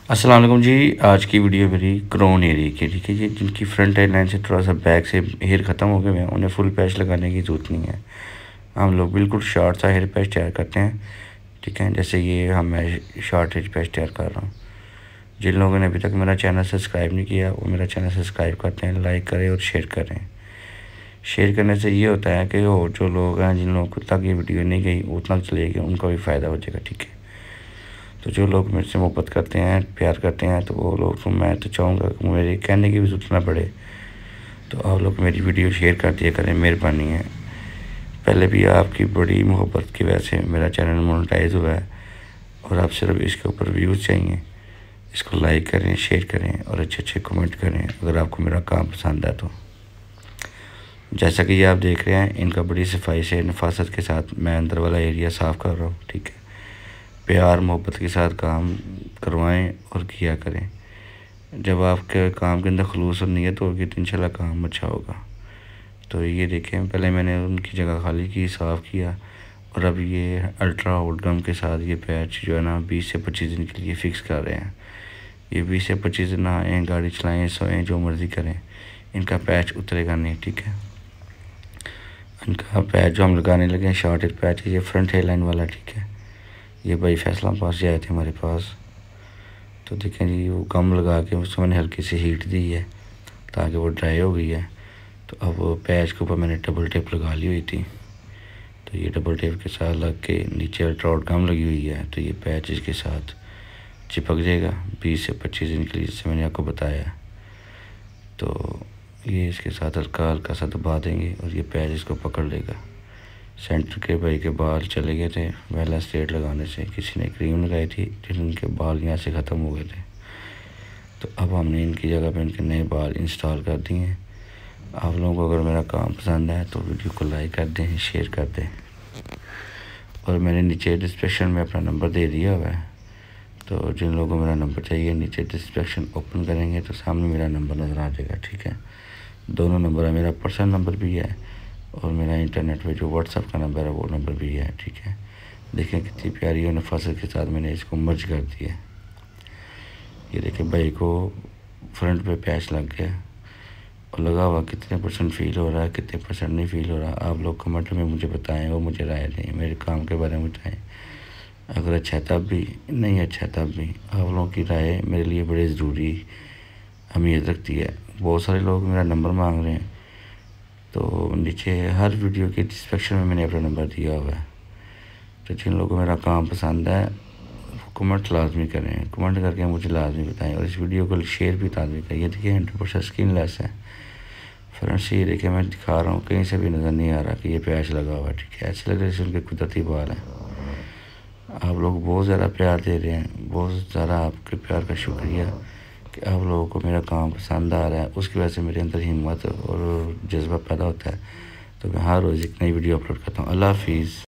अस्सलाम वालेकुम जी। आज की वीडियो मेरी क्राउन एरिया की, ठीक है जी। जिनकी फ्रंट हेयर लाइन से थोड़ा सा बैक से हेयर ख़त्म हो गए हैं, उन्हें फुल पैच लगाने की ज़रूरत नहीं है। हम लोग बिल्कुल शॉर्ट सा हेयर पैच तैयार करते हैं, ठीक है। जैसे ये मैं शॉर्ट हेयर पैच तैयार कर रहा हूँ। जिन लोगों ने अभी तक मेरा चैनल सब्सक्राइब नहीं किया वो मेरा चैनल सब्सक्राइब करते हैं, लाइक करें और शेयर करें। शेयर करने से ये होता है कि और जो लोग हैं जिन लोगों तक ये वीडियो नहीं गई उतना चलेगी, उनका भी फ़ायदा हो जाएगा, ठीक है। तो जो लोग मेरे से मोहब्बत करते हैं, प्यार करते हैं, तो वो लोग मैं तो चाहूँगा कि मेरे कहने की भी ज़रूरत ना पड़े, तो आप लोग मेरी वीडियो शेयर कर दिया करें, मेहरबानी है। पहले भी आपकी बड़ी मोहब्बत की वजह से मेरा चैनल मोनेटाइज हुआ है और आप सिर्फ इसके ऊपर व्यूज़ चाहिए। इसको लाइक करें, शेयर करें और अच्छे अच्छे कमेंट करें अगर आपको मेरा काम पसंद है तो। जैसा कि ये आप देख रहे हैं, इनका बड़ी सफाई से नफासत के साथ मैं अंदर वाला एरिया साफ़ कर रहा हूँ, ठीक है। प्यार मोहब्बत के साथ काम करवाएं और किया करें। जब आपके काम के अंदर खलूस और नियत होगी तो इंशाल्लाह काम अच्छा होगा। तो ये देखें, पहले मैंने उनकी जगह खाली की, साफ़ किया और अब ये अल्ट्रा हॉट गम के साथ ये पैच जो है ना 20 से 25 दिन के लिए फ़िक्स कर रहे हैं। ये 20 से 25 दिन नहाएँ, गाड़ी चलाएँ, सोएँ, जो मर्ज़ी करें, इनका पैच उतरेगा नहीं, ठीक है। इनका पैच जो हम लगाने लगे हैं शॉर्ट हेयर पैच, ये फ्रंट हेयर लाइन वाला, ठीक है। ये भाई फैसलाबाद से आए थे हमारे पास, तो देखें जी वो गम लगा के उसको मैंने हल्की सी हीट दी है ताकि वो ड्राई हो गई है। तो अब वो पैच के ऊपर मैंने डबल टेप लगा ली हुई थी, तो ये डबल टेप के साथ लग के नीचे अल्ट्राउड गम लगी हुई है, तो ये पैच इसके साथ चिपक जाएगा 20 से 25 दिन के लिए, जैसे मैंने आपको बताया। तो ये इसके साथ हल्का हल्का सा दबा देंगे और ये पैच इसको पकड़ लेगा। सेंटर के भाई के बाल चले गए थे पहला स्ट्रेट लगाने से, किसी ने क्रीम लगाई थी जिनके बाल यहाँ से ख़त्म हो गए थे, तो अब हमने इनकी जगह पे इनके नए बाल इंस्टॉल कर दिए हैं। आप लोगों को अगर मेरा काम पसंद है तो वीडियो को लाइक कर दें, शेयर कर दें, और मैंने नीचे डिस्क्रिप्शन में अपना नंबर दे दिया हुआ है। तो जिन लोगों को मेरा नंबर चाहिए नीचे डिस्क्रिप्शन ओपन करेंगे तो सामने मेरा नंबर नज़र आ जाएगा, ठीक है। दोनों नंबर है, मेरा पर्सनल नंबर भी है और मेरा इंटरनेट पे जो व्हाट्सएप का नंबर है वो नंबर भी है, ठीक है। देखें कितनी प्यारी और नफासत के साथ मैंने इसको मर्ज कर दिया। ये देखें भाई को फ्रंट पे पैच लग गया और लगा हुआ कितने परसेंट फ़ील हो रहा है, कितने परसेंट नहीं फ़ील हो रहा, आप लोग कमेंट में मुझे बताएं और मुझे राय दें, मेरे काम के बारे में बताएं। अगर अच्छा है तब भी, नहीं अच्छा है तब भी, आप लोगों की राय मेरे लिए बड़ी ज़रूरी अहमियत रखती है। बहुत सारे लोग मेरा नंबर मांग रहे हैं, तो नीचे हर वीडियो के डिस्क्रिप्शन में मैंने अपना नंबर दिया हुआ है। तो जिन लोगों को मेरा काम पसंद है वो कमेंट लाजमी करें, कमेंट करके मुझे लाजमी बताएं और इस वीडियो को शेयर भी लाजमी करें। ये देखिए 100% स्किनलेस है फ्रंट से, ये देखिए मैं दिखा रहा हूँ, कहीं से भी नज़र नहीं आ रहा कि ये पैच लगा हुआ है, ठीक है। ऐसे लग रहे जैसे उनके कुदरती बाल हैं। आप लोग बहुत ज़्यादा प्यार दे रहे हैं, बहुत ज़्यादा आपके प्यार का शुक्रिया कि आप लोगों को मेरा काम पसंद आ रहा है। उसकी वजह से मेरे अंदर हिम्मत और जज्बा पैदा होता है, तो मैं हर रोज़ एक नई वीडियो अपलोड करता हूँ। अल्लाह हाफिज़।